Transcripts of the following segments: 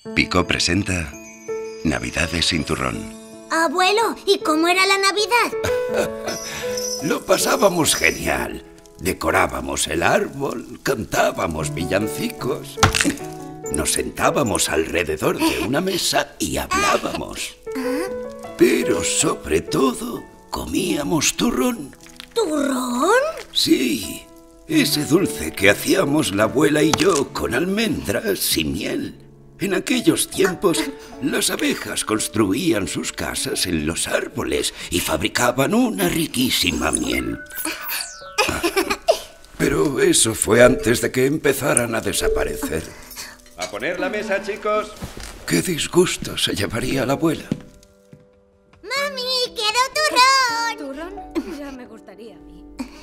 Picó presenta Navidades sin turrón. Abuelo, ¿y cómo era la Navidad? Lo pasábamos genial. Decorábamos el árbol, cantábamos villancicos. Nos sentábamos alrededor de una mesa y hablábamos. Pero sobre todo, comíamos turrón. ¿Turrón? Sí, ese dulce que hacíamos la abuela y yo con almendras y miel. En aquellos tiempos, las abejas construían sus casas en los árboles y fabricaban una riquísima miel. Pero eso fue antes de que empezaran a desaparecer. ¡A poner la mesa, chicos! ¡Qué disgusto se llevaría la abuela! ¡Mami, quiero turrón! ¿Turrón? Ya me gustaría a mí.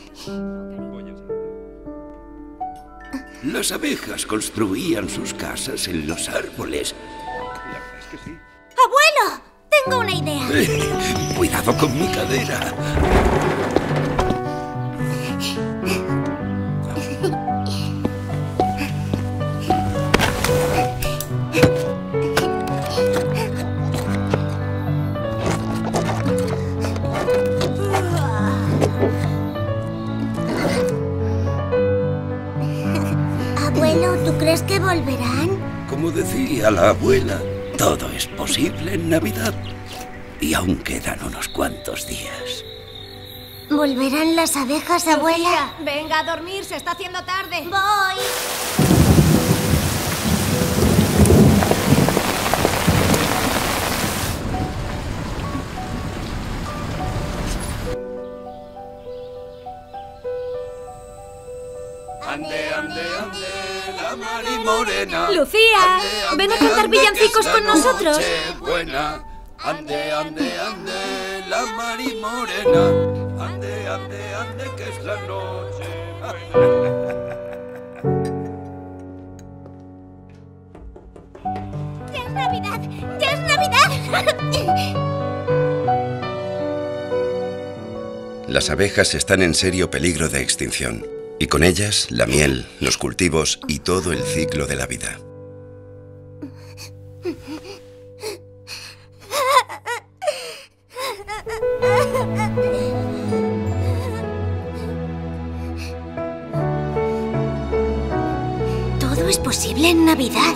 Las abejas construían sus casas en los árboles. La verdad es que sí. ¡Abuelo! Tengo una idea. Cuidado con mi cadera. Abuelo, ¿tú crees que volverán? Como decía la abuela, todo es posible en Navidad. Y aún quedan unos cuantos días. ¿Volverán las abejas, abuela? Venga a dormir, se está haciendo tarde. Voy. Ande, ande, ande, la Mari Morena. Lucía, ven a cantar villancicos con nosotros. Buena. Ande, ande, ande, la Mari Morena. Ande, ande, ande, que es la noche. ¡Ya es Navidad! ¡Ya es Navidad! Las abejas están en serio peligro de extinción, y con ellas la miel, los cultivos y todo el ciclo de la vida. Todo es posible en Navidad.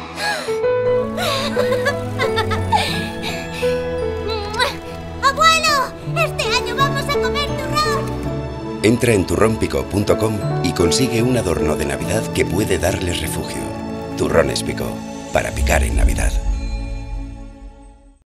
¡Abuelo! ¡Este año vamos a comer turrón! Entra en turronpico.com y consigue un adorno de Navidad que puede darles refugio. Turrones Pico, para picar en Navidad.